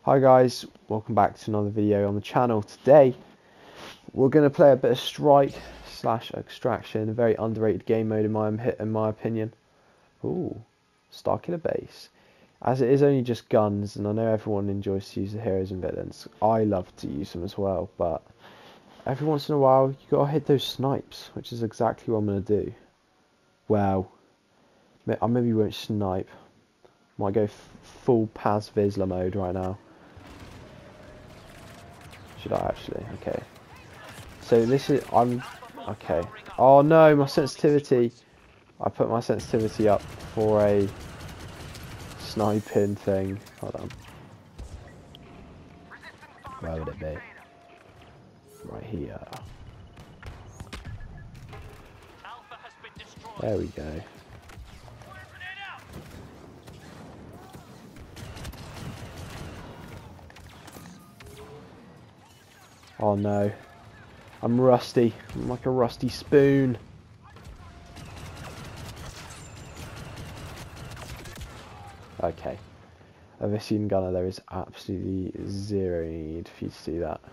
Hi guys, welcome back to another video on the channel. Today we're going to play a bit of Strike / Extraction, a very underrated game mode in my opinion. Ooh, Starkiller Base. As it is only just guns, and I know everyone enjoys to use the heroes and villains, I love to use them as well, but every once in a while you gotta hit those snipes, which is exactly what I'm going to do. Well, I maybe won't snipe. Might go full Paz Vizsla mode right now. Should I actually? Okay. So this is, okay. Oh no, my sensitivity. I put my sensitivity up for a sniping thing. Hold on. Where would it be? Right here. There we go. Oh no. I'm rusty. I'm like a rusty spoon. Okay. A Vissian gunner, there is absolutely zero need for you to do that.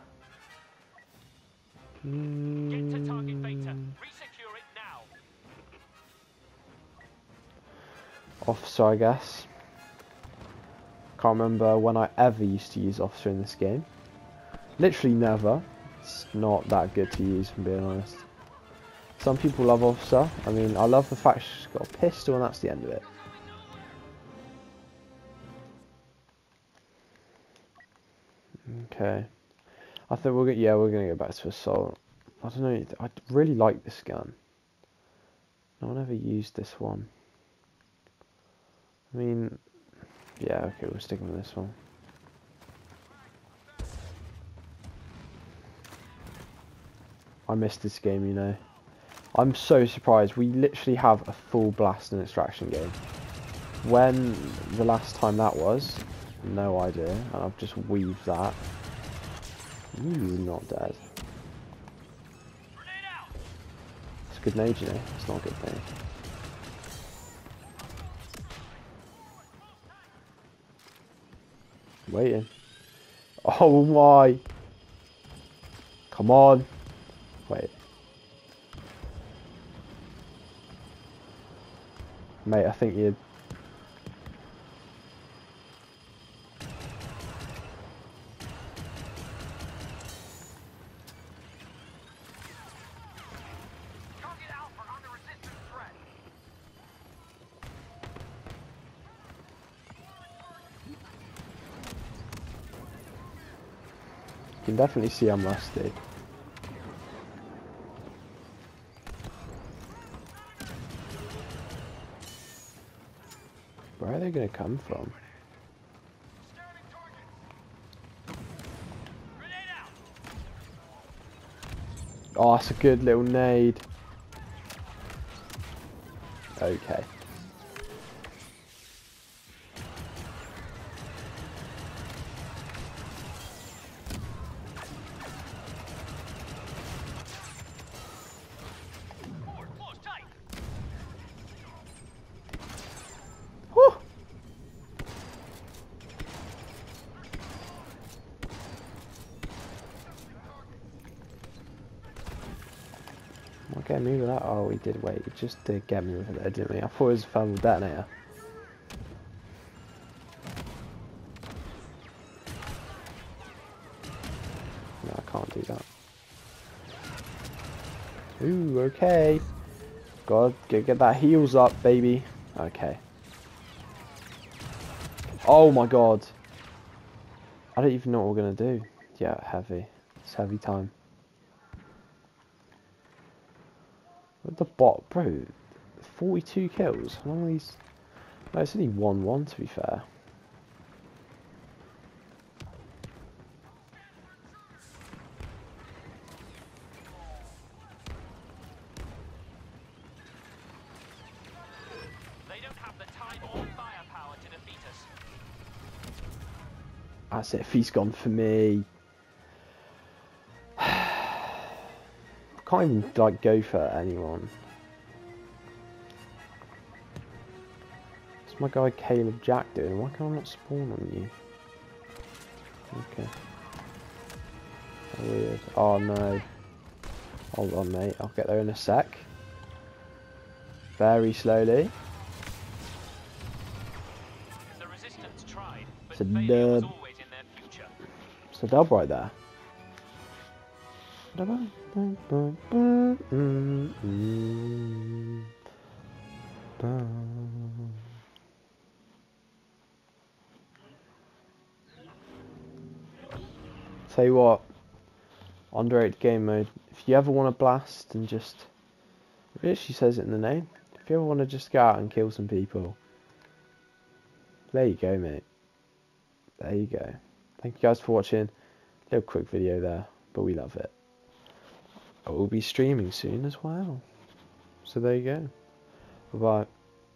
Get to target beta. Resecure it now. Officer, I guess. Can't remember when I ever used to use Officer in this game. Literally never. It's not that good to use, if I'm being honest. Some people love Officer. I mean, I love the fact she's got a pistol and that's the end of it. Okay. I think we're gonna go back to Assault. I don't know, I really like this gun. No one ever used this one. I mean, yeah, okay, we're sticking with this one. I missed this game, you know. I'm so surprised. We literally have a full blast and extraction game. When the last time that was, no idea. And I've just weaved that. Ooh, not dead. It's a good nade, you know. It's not a good thing. Waiting. Oh my! Come on! Wait. Mate, I think you'd... You can definitely see I'm rusty. Where are they going to come from? Oh, that's a good little nade. Okay. Whew. What get me with that? Oh, we did wait. He just did get me with it there, didn't we? I thought it was a thermal detonator. No, I can't do that. Ooh, okay. God, get that heals up, baby. Okay. Oh my god. I don't even know what we're gonna do. Yeah, heavy. It's heavy time. What the bot, bro? 42 kills. How long are these? No, it's only 1-1 to be fair. They don't have the time or firepower to defeat us. That's it. Feast gone for me. Can't even like go for anyone. What's my guy Caleb Jack doing? Why can I not spawn on you? Okay. Weird. Oh no. Hold on, mate. I'll get there in a sec. Very slowly. The resistance tried, but It's a failure was dub. always in their future. It's a dub right there. Tell you what, underrated game mode. If you ever want to blast and just, it literally says it in the name. If you ever want to just go out and kill some people, there you go, mate. There you go. Thank you guys for watching. Little quick video there, but we love it. I will be streaming soon as well. So there you go. Bye bye.